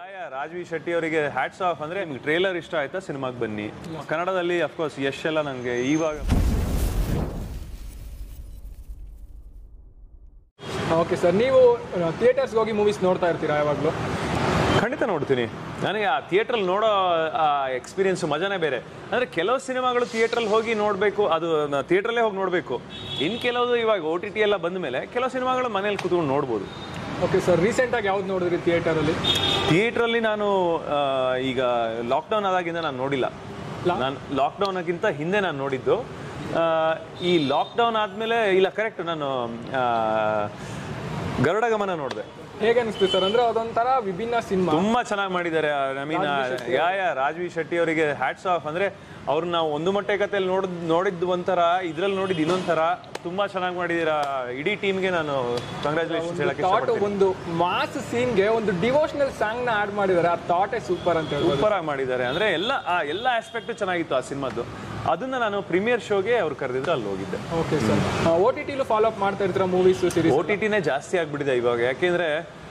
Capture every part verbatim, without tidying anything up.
ಯಾ ರಾಜ್ವಿ ಶೆಟ್ಟಿ ಅವರಿಗೆ hats of. ಅಂದ್ರೆ ನಿಮ್ಗೆ ಟ್ರೇಲರ್ ಇಷ್ಟ ಆಯ್ತಾ ಸಿನಿಮಾಗೆ ಬನ್ನಿ. ಕನ್ನಡದಲ್ಲಿ ಅಫ್ಕೋರ್ಸ್ ಯಶ್ ಎಲ್ಲ ನನಗೆ ಇವಾಗ ಓಕೆ ಸರ್, ನೀವು ಥಿಯೇಟರ್ಸ್ಗೆ ಹೋಗಿ ಮೂವೀಸ್ ನೋಡ್ತಾ ಇರ್ತೀರಾ ಯಾವಾಗಲೂ? ಖಂಡಿತ ನೋಡ್ತೀನಿ. ನನಗೆ ಆ ಥಿಯೇಟ್ರಲ್ಲಿ ನೋಡೋ ಆ ಎಕ್ಸ್ಪೀರಿಯನ್ಸ್ ಮಜಾನೇ ಬೇರೆ. ಅಂದರೆ ಕೆಲವು ಸಿನಿಮಾಗಳು ಥಿಯೇಟ್ರಲ್ಲಿ ಹೋಗಿ ನೋಡಬೇಕು, ಅದು ಥಿಯೇಟ್ರಲ್ಲೇ ಹೋಗಿ ನೋಡಬೇಕು. ಇನ್ನು ಕೆಲವು ಇವಾಗ ಓ ಟಿ ಟಿ ಎಲ್ಲ ಬಂದ ಮೇಲೆ ಕೆಲವು ಸಿನಿಮಾಗಳು ಮನೇಲಿ ಕೂತ್ಕೊಂಡು ನೋಡ್ಬೋದು. ಓಕೆ ಸರ್, ರೀಸೆಂಟಾಗಿ ಯಾವ್ದು ನೋಡಿದ್ರಿ ಥಿಯೇಟರಲ್ಲಿ? ಥಿಯೇಟ್ರಲ್ಲಿ ನಾನು ಈಗ ಲಾಕ್ಡೌನ್ ಆದಾಗಿಂದ ನಾನು ನೋಡಿಲ್ಲ. ನಾನು ಲಾಕ್ಡೌನ್ಗಿಂತ ಹಿಂದೆ ನಾನು ನೋಡಿದ್ದು. ಈ ಲಾಕ್ಡೌನ್ ಆದಮೇಲೆ ಇಲ್ಲ, ಕರೆಕ್ಟ್, ನಾನು ಗರುಡ ಗಮನ ನೋಡಿದೆ. ಹೇಗೆ ಅನಿಸ್ತು ಸರ್? ಅಂದ್ರೆ ಅದೊಂಥರ ವಿಭಿನ್ನ ಸಿನಿಮಾ, ತುಂಬಾ ಚೆನ್ನಾಗಿ ಮಾಡಿದ್ದಾರೆ. I mean yeah yeah Rajvi Shetty ಅವರಿಗೆ ಹ್ಯಾಟ್ಸ್ ಆಫ್. ಅಂದ್ರೆ ಅವ್ರು ನಾವು ಒಂದು ಮೊಟ್ಟೆ ಕಥೆಯಲ್ಲಿ ನೋಡಿದ್ ನೋಡಿದ್ದು ಒಂಥರ, ಇದ್ರಲ್ಲಿ ನೋಡಿದ್ದು ಇನ್ನೊಂಥರ. ತುಂಬಾ ಚೆನ್ನಾಗಿ ಮಾಡಿದೀರ. ಇಡೀ ಟೀಮ್ಗೆ ನಾನು ಕಂಗ್ರಾಚುಲೇಷನ್ಸ್ ಹೇಳಕ್ಕೆ ಇಷ್ಟಪಡ್ತೀನಿ. ಒಂದು ಮಾಸ್ ಸೀನ್ಗೆ ಒಂದು ಡಿವೋಷನಲ್ ಸಾಂಗ್ ನ ಆಡ್ ಮಾಡಿದ್ದಾರೆ. ಆ ಥಾಟೇ ಸೂಪರ್ ಅಂತ ಹೇಳಿ ಸೂಪರ್ ಆಗಿ ಮಾಡಿದ್ದಾರೆ. ಅಂದ್ರೆ ಎಲ್ಲ ಎಲ್ಲ ಆಸ್ಪೆಕ್ಟ್ ಚೆನ್ನಾಗಿತ್ತು ಆ ಸಿನಿಮಾದ್ದು. ಅದನ್ನ ನಾನು ಪ್ರೀಮಿಯರ್ ಶೋಗೆ ಅವ್ರು ಕರೆದಿದ್ರು, ಅಲ್ಲಿ ಹೋಗಿದ್ದೆ. ಓಕೆ ಸರ್, ಓ ಟಿ ಟಿಲು ಫಾಲೋ ಅಪ್ ಮಾಡ್ತಾ ಇರ್ತೀರಾ ಮೂವೀಸ್ ಸೀರೀಸ್? ಓ ಟಿ ಟಿನೇ ಜಾಸ್ತಿ ಆಗ್ಬಿಟ್ಟಿದೆ ಇವಾಗ. ಯಾಕೆಂದ್ರೆ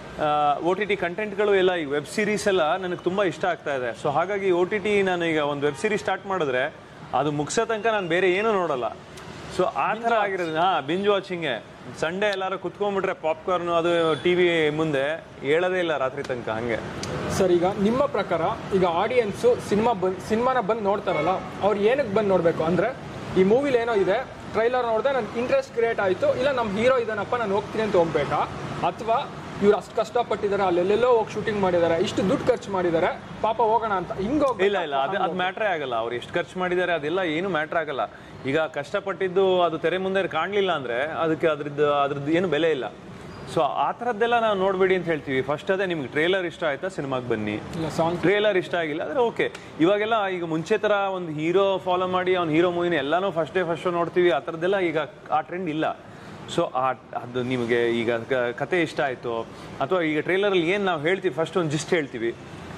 ಓ ಟಿ ಟಿ ಕಂಟೆಂಟ್ಗಳು ಎಲ್ಲ ಈ ವೆಬ್ ಸೀರೀಸ್ ಎಲ್ಲ ನನಗೆ ತುಂಬ ಇಷ್ಟ ಆಗ್ತಾ ಇದೆ. ಸೊ ಹಾಗಾಗಿ ಓ ಟಿ ಟಿ ನಾನು ಈಗ ಒಂದು ವೆಬ್ ಸೀರೀಸ್ ಸ್ಟಾರ್ಟ್ ಮಾಡಿದ್ರೆ ಅದು ಮುಗಿಸೋ ತನಕ ನಾನು ಬೇರೆ ಏನೂ ನೋಡಲ್ಲ. ಸೊ ಆ ಥರ ಆಗಿರೋದು. ಹಾಂ, ಬಿಂಜ್ ವಾಚಿಂಗೆ. ಸಂಡೇ ಎಲ್ಲರೂ ಕುತ್ಕೊಂಡ್ಬಿಟ್ರೆ ಪಾಪ್ಕಾರ್ನು ಅದು ಟಿ ವಿ ಮುಂದೆ ಹೇಳೋದೇ ಇಲ್ಲ ರಾತ್ರಿ ತನಕ. ಹಾಗೆ ಸರ್, ಈಗ ನಿಮ್ಮ ಪ್ರಕಾರ ಈಗ ಆಡಿಯನ್ಸು ಸಿನಿಮಾ ಬಂದು ಸಿನಿಮಾನ ಬಂದು ನೋಡ್ತಾರಲ್ಲ, ಅವ್ರು ಏನಕ್ಕೆ ಬಂದು ನೋಡಬೇಕು? ಅಂದರೆ ಈ ಮೂವಿಲಿ ಏನೋ ಇದೆ, ಟ್ರೈಲರ್ ನೋಡಿದೆ ನನಗೆ ಇಂಟ್ರೆಸ್ಟ್ ಕ್ರಿಯೇಟ್ ಆಯಿತು, ಇಲ್ಲ ನಮ್ಮ ಹೀರೋ ಇದ್ದಾನಪ್ಪ ನಾನು ಹೋಗ್ತೀನಿ ಅಂತ ಹೋಗ್ಬೇಕಾ? ಅಥವಾ ಇವ್ರು ಅಷ್ಟು ಕಷ್ಟಪಟ್ಟಿದ್ದಾರೆ, ಅಲ್ಲೆಲ್ಲೆಲ್ಲೋ ಹೋಗಿ ಶೂಟಿಂಗ್ ಮಾಡಿದ್ದಾರೆ, ಇಷ್ಟು ದುಡ್ಡು ಖರ್ಚು ಮಾಡಿದ್ದಾರೆ, ಪಾಪ ಹೋಗೋಣ ಅಂತ ಹಿಂಗೆ ಹೋಗಿ? ಇಲ್ಲ ಇಲ್ಲ, ಅದು ಅದು ಮ್ಯಾಟ್ರೇ ಆಗಲ್ಲ. ಅವ್ರು ಎಷ್ಟು ಖರ್ಚು ಮಾಡಿದ್ದಾರೆ ಅದೆಲ್ಲ ಏನು ಮ್ಯಾಟ್ರ್ ಆಗಲ್ಲ. ಈಗ ಕಷ್ಟಪಟ್ಟಿದ್ದು ಅದು ತೆರೆ ಮುಂದೆ ಕಾಣಲಿಲ್ಲ ಅಂದರೆ ಅದಕ್ಕೆ ಅದ್ರದ್ದು ಅದ್ರದ್ದು ಏನು ಬೆಲೆ ಇಲ್ಲ. ಸೊ ಆ ಥರದ್ದೆಲ್ಲ ನಾವು ನೋಡಬೇಡಿ ಅಂತ ಹೇಳ್ತೀವಿ. ಫಸ್ಟ್ ಅದೇ, ನಿಮ್ಗೆ ಟ್ರೇಲರ್ ಇಷ್ಟ ಆಯ್ತಾ ಸಿನಿಮಾಗೆ ಬನ್ನಿ. ಸಾಂಗ್ ಟ್ರೇಲರ್ ಇಷ್ಟ ಆಗಿಲ್ಲ ಅಂದರೆ ಓಕೆ. ಇವಾಗೆಲ್ಲ ಈಗ ಮುಂಚೆ ಥರ ಒಂದು ಹೀರೋ ಫಾಲೋ ಮಾಡಿ ಅವ್ನು ಹೀರೋ ಮೂವಿನ ಎಲ್ಲನೂ ಫಸ್ಟ್ ಡೇ ಫಸ್ಟ್ ಶೋ ನೋಡ್ತೀವಿ, ಆ ಥರದ್ದೆಲ್ಲ ಈಗ ಆ ಟ್ರೆಂಡ್ ಇಲ್ಲ. ಸೊ ಆ ಅದು ನಿಮಗೆ ಈಗ ಕತೆ ಇಷ್ಟ ಆಯಿತು ಅಥವಾ ಈಗ ಟ್ರೇಲರಲ್ಲಿ ಏನು ನಾವು ಹೇಳ್ತೀವಿ, ಫಸ್ಟ್ ಒಂದು ಜಿಸ್ಟ್ ಹೇಳ್ತೀವಿ,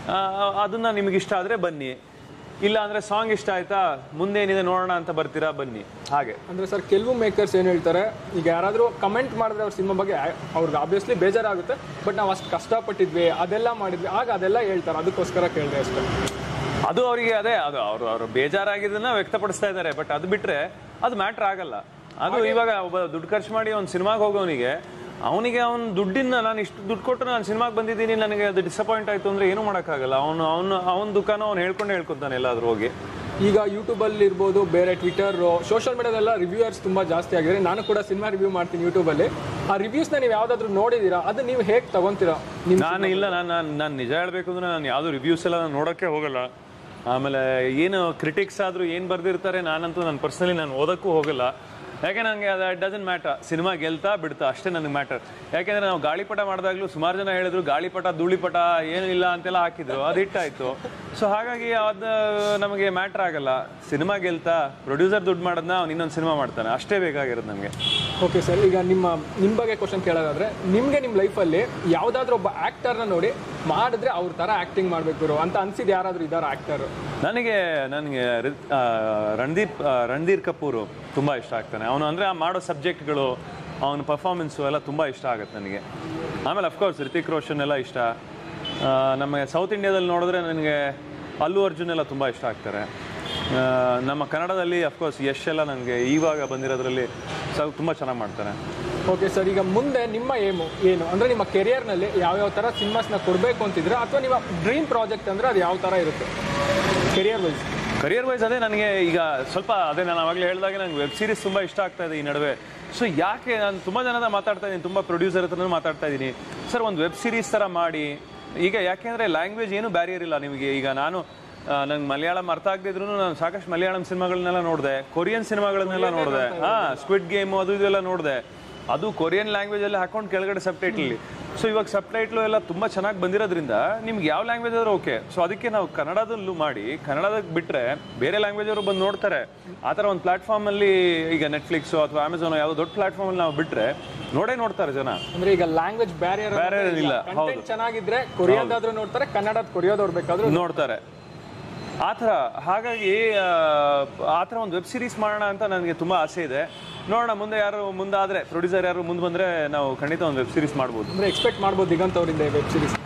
ಅದನ್ನು ನಿಮಗೆ ಇಷ್ಟ ಆದರೆ ಬನ್ನಿ. ಇಲ್ಲ ಅಂದರೆ ಸಾಂಗ್ ಇಷ್ಟ ಆಯ್ತಾ, ಮುಂದೇನಿದೆ ನೋಡೋಣ ಅಂತ ಬರ್ತೀರಾ, ಬನ್ನಿ. ಹಾಗೆ ಅಂದರೆ ಸರ್, ಕೆಲವು ಮೇಕರ್ಸ್ ಏನು ಹೇಳ್ತಾರೆ, ಈಗ ಯಾರಾದರೂ ಕಮೆಂಟ್ ಮಾಡಿದ್ರೆ ಅವ್ರ ಸಿನಿಮಾ ಬಗ್ಗೆ ಅವ್ರಿಗೆ ಆಬ್ವಿಯಸ್ಲಿ ಬೇಜಾರಾಗುತ್ತೆ, ಬಟ್ ನಾವು ಅಷ್ಟು ಕಷ್ಟಪಟ್ಟಿದ್ವಿ, ಅದೆಲ್ಲ ಮಾಡಿದ್ವಿ, ಆಗ ಅದೆಲ್ಲ ಹೇಳ್ತಾರೆ. ಅದಕ್ಕೋಸ್ಕರ ಕೇಳಿದೆ ಅಷ್ಟೇ. ಅದು ಅವರಿಗೆ ಅದೇ, ಅದು ಅವರು ಅವರು ಬೇಜಾರಾಗಿದ್ದನ್ನ ವ್ಯಕ್ತಪಡಿಸ್ತಾ ಇದ್ದಾರೆ. ಬಟ್ ಅದು ಬಿಟ್ಟರೆ ಅದು ಮ್ಯಾಟ್ರ್ ಆಗಲ್ಲ. ಅದು ಇವಾಗ ಒಬ್ಬ ದುಡ್ಡು ಖರ್ಚು ಮಾಡಿ ಒಂದು ಸಿನಿಮಾಗೆ ಹೋಗೋನಿಗೆ, ಅವನಿಗೆ ಅವ್ನು ದುಡ್ಡಿನ, ನಾನು ಇಷ್ಟು ದುಡ್ಡು ಕೊಟ್ಟು ನಾನು ಸಿನಿಮಾಗೆ ಬಂದಿದ್ದೀನಿ, ನನಗೆ ಅದು ಡಿಸಪಾಯಿಂಟ್ ಆಯಿತು ಅಂದರೆ ಏನೂ ಮಾಡೋಕ್ಕಾಗಲ್ಲ. ಅವನು ಅವನು ಅವನ ದುಃಖನೂ ಅವ್ನು ಹೇಳ್ಕೊಂಡು ಹೇಳ್ಕೊತಾನೆ ಎಲ್ಲಾದ್ರೂ ಹೋಗಿ. ಈಗ ಯೂಟ್ಯೂಬಲ್ಲಿ ಇರ್ಬೋದು, ಬೇರೆ ಟ್ವಿಟರ್, ಸೋಷಿಯಲ್ ಮೀಡಿಯಾದೆಲ್ಲ ರಿವ್ಯೂವರ್ಸ್ ತುಂಬ ಜಾಸ್ತಿ ಆಗಿದೆ. ನಾನು ಕೂಡ ಸಿನಿಮಾ ರಿವ್ಯೂ ಮಾಡ್ತೀನಿ ಯೂಟ್ಯೂಬಲ್ಲಿ. ಆ ರಿವ್ಯೂಸ್ನ ನೀವು ಯಾವುದಾದ್ರೂ ನೋಡಿದ್ದೀರಾ? ಅದು ನೀವು ಹೇಗೆ ತಗೊತೀರಾ? ನಾನು ಇಲ್ಲ, ನಾನು ನಾನು ನಾನು ನಿಜ ಹೇಳಬೇಕು ಅಂದರೆ ನಾನು ಯಾವುದು ರಿವ್ಯೂಸ್ ಎಲ್ಲ ನಾನು ನೋಡೋಕ್ಕೆ ಹೋಗಲ್ಲ. ಆಮೇಲೆ ಏನು ಕ್ರಿಟಿಕ್ಸ್ ಆದರೂ ಏನು ಬರೆದಿರ್ತಾರೆ, ನಾನಂತೂ ನಾನು ಪರ್ಸ್ನಲಿ ನಾನು ಓದೋಕ್ಕೂ ಹೋಗಲ್ಲ. ಯಾಕೆ ನನಗೆ ಅದು ಇಟ್ ಡಸಂಟ್ ಮ್ಯಾಟರ್. ಸಿನಿಮಾ ಗೆಲ್ತಾ ಬಿಡ್ತಾ ಅಷ್ಟೇ ನನಗೆ ಮ್ಯಾಟರ್. ಯಾಕೆಂದರೆ ನಾವು ಗಾಳಿಪಟ ಮಾಡಿದಾಗಲೂ ಸುಮಾರು ಜನ ಹೇಳಿದ್ರು ಗಾಳಿಪಟ ಧೂಳಿಪಟ ಏನೂ ಇಲ್ಲ ಅಂತೆಲ್ಲ ಹಾಕಿದ್ರು, ಅದು ಹಿಟ್ಟಾಯಿತು. ಸೊ ಹಾಗಾಗಿ ಅದು ನಮಗೆ ಮ್ಯಾಟ್ರ್ ಆಗಲ್ಲ. ಸಿನಿಮಾ ಗೆಲ್ತಾ ಪ್ರೊಡ್ಯೂಸರ್ ದುಡ್ಡು ಮಾಡೋದನ್ನ ಅವ್ನು ಇನ್ನೊಂದು ಸಿನಿಮಾ ಮಾಡ್ತಾನೆ, ಅಷ್ಟೇ ಬೇಕಾಗಿರೋದು ನಮಗೆ. ಓಕೆ ಸರ್, ಈಗ ನಿಮ್ಮ ನಿಮ್ಮ ಬಗ್ಗೆ ಕ್ವಶನ್ ಕೇಳೋದಾದ್ರೆ, ನಿಮಗೆ ನಿಮ್ಮ ಲೈಫಲ್ಲಿ ಯಾವುದಾದ್ರೂ ಒಬ್ಬ ಆ್ಯಕ್ಟರ್ನ ನೋಡಿ ಮಾಡಿದ್ರೆ ಅವ್ರ ಥರ ಆ್ಯಕ್ಟಿಂಗ್ ಮಾಡಬೇಕು ಅಂತ ಅನ್ಸಿದ್ದು ಯಾರಾದರೂ ಇದ್ದಾರೆ ಆ್ಯಕ್ಟರು? ನನಗೆ ನನಗೆ ರಣದೀಪ್ ರಣಧೀರ್ ಕಪೂರು ತುಂಬ ಇಷ್ಟ ಆಗ್ತಾನೆ. ಅವನು ಅಂದರೆ ಆ ಮಾಡೋ ಸಬ್ಜೆಕ್ಟ್ಗಳು, ಅವನ ಪರ್ಫಾರ್ಮೆನ್ಸು ಎಲ್ಲ ತುಂಬ ಇಷ್ಟ ಆಗುತ್ತೆ ನನಗೆ. ಆಮೇಲೆ ಅಫ್ಕೋರ್ಸ್ ರಿತಿಕ್ ರೋಷನ್ ಎಲ್ಲ ಇಷ್ಟ. ನಮಗೆ ಸೌತ್ ಇಂಡಿಯಾದಲ್ಲಿ ನೋಡಿದ್ರೆ ನನಗೆ ಅಲ್ಲು ಅರ್ಜುನ್ ಎಲ್ಲ ತುಂಬ ಇಷ್ಟ ಆಗ್ತಾರೆ. ನಮ್ಮ ಕನ್ನಡದಲ್ಲಿ ಅಫ್ಕೋರ್ಸ್ ಯಶ್ ಎಲ್ಲ ನನಗೆ ಇವಾಗ ಬಂದಿರೋದ್ರಲ್ಲಿ ಸ್ವಲ್ಪ ತುಂಬ ಚೆನ್ನಾಗಿ ಮಾಡ್ತಾನೆ. ಓಕೆ ಸರ್, ಈಗ ಮುಂದೆ ನಿಮ್ಮ ಏಮು ಏನು ಅಂದರೆ ನಿಮ್ಮ ಕೆರಿಯರ್ನಲ್ಲಿ ಯಾವ್ಯಾವ ಥರ ಸಿನಿಮಾಸ್ನ ಕೊಡಬೇಕು ಅಂತಿದ್ರೆ, ಅಥವಾ ನಿಮ್ಮ ಡ್ರೀಮ್ ಪ್ರಾಜೆಕ್ಟ್ ಅಂದರೆ ಅದು ಯಾವ ಥರ ಇರುತ್ತೆ ಕೆರಿಯರ್ ವೈಸ್? ಕರಿಯರ್ ವೈಸ್ ಅದೇ ನನಗೆ ಈಗ ಸ್ವಲ್ಪ ಅದೇ ನಾನು ಆವಾಗಲೇ ಹೇಳಿದಾಗೆ ನನಗೆ ವೆಬ್ ಸೀರೀಸ್ ತುಂಬ ಇಷ್ಟ ಆಗ್ತಾ ಇದೆ ಈ ನಡುವೆ. ಸೊ ಯಾಕೆ ನಾನು ತುಂಬ ಜನದ ಮಾತಾಡ್ತಾ ಇದ್ದೀನಿ, ತುಂಬ ಪ್ರೊಡ್ಯೂಸರ್ ಹತ್ರನೂ ಮಾತಾಡ್ತಾ ಇದ್ದೀನಿ, ಸರ್ ಒಂದು ವೆಬ್ ಸೀರೀಸ್ ಥರ ಮಾಡಿ. ಈಗ ಯಾಕೆಂದರೆ ಲ್ಯಾಂಗ್ವೇಜ್ ಏನೂ ಬ್ಯಾರಿಯರ್ ಇಲ್ಲ ನಿಮಗೆ. ಈಗ ನಾನು ನಂಗೆ ಮಲಯಾಳಂ ಅರ್ಥ ಆಗದಿದ್ರು ನಾನು ಸಾಕಷ್ಟು ಮಲಯಾಳಂ ಸಿನಿಮಾಗಳನ್ನೆಲ್ಲ ನೋಡಿದೆ, ಕೊರಿಯನ್ ಸಿನಿಮಾಗಳನ್ನೆಲ್ಲ ನೋಡಿದೆ. ಹಾಂ, ಸ್ಕ್ವಿಡ್ ಗೇಮು ಅದು ಇದೆಲ್ಲ ನೋಡಿದೆ. ಅದು ಕೊರಿಯನ್ ಲ್ಯಾಂಗ್ವೇಜಲ್ಲಿ ಹಾಕೊಂಡು ಕೆಳಗಡೆ ಸಬ್ ಟೈಟ್ಲಲ್ಲಿ. ಸೊ ಇವಾಗ ಸಬ್ ಟೈಟ್ಲು ಎಲ್ಲ ತುಂಬ ಚೆನ್ನಾಗಿ ಬಂದಿರೋದ್ರಿಂದ ನಿಮ್ಗೆ ಯಾವ ಲ್ಯಾಂಗ್ವೇಜ್ ಆದರೂ ಓಕೆ. ಸೊ ಅದಕ್ಕೆ ನಾವು ಕನ್ನಡದಲ್ಲೂ ಮಾಡಿ, ಕನ್ನಡದಾಗ ಬಿಟ್ಟರೆ ಬೇರೆ ಲ್ಯಾಂಗ್ವೇಜ್ ಅವರು ಬಂದು ನೋಡ್ತಾರೆ. ಆ ಥರ ಒಂದು ಪ್ಲಾಟ್ಫಾರ್ಮಲ್ಲಿ ಈಗ ನೆಟ್ಫ್ಲಿಕ್ಸು ಅಥವಾ ಅಮೆಝಾನೋ ಯಾವುದೋ ದೊಡ್ಡ ಪ್ಲಾಟ್ಫಾರ್ಮಲ್ಲಿ ನಾವು ಬಿಟ್ಟರೆ ನೋಡೇ ನೋಡ್ತಾರೆ ಜನ. ಅಂದರೆ ಈಗ ಲ್ಯಾಂಗ್ವೇಜ್ ಬ್ಯಾರಿಯರ್ ಬ್ಯಾರಿಯರ್ ಇಲ್ಲ. ಹೌದು, ಚೆನ್ನಾಗಿದ್ರೆ ಕೊರಿಯಾದಾದ್ರೂ ನೋಡ್ತಾರೆ, ಕನ್ನಡದ ಕೊರಿಯಾದವ್ರು ಬೇಕಾದ್ರೂ ನೋಡ್ತಾರೆ. ಆ ಥರ ಹಾಗಾಗಿ ಆ ಥರ ಒಂದು ವೆಬ್ ಸೀರೀಸ್ ಮಾಡೋಣ ಅಂತ ನನಗೆ ತುಂಬ ಆಸೆ ಇದೆ. ನೋಡೋಣ ಮುಂದೆ ಯಾರು ಮುಂದಾದರೆ, ಪ್ರೊಡ್ಯೂಸರ್ ಯಾರು ಮುಂದೆ ಬಂದರೆ ನಾವು ಖಂಡಿತ ಒಂದು ವೆಬ್ ಸೀರೀಸ್ ಮಾಡ್ಬೋದು. ಅಂದರೆ ಎಕ್ಸ್ಪೆಕ್ಟ್ ಮಾಡ್ಬೋದು ದಿಗಂತ್ ಅವರಿಂದ ವೆಬ್ ಸೀರೀಸ್.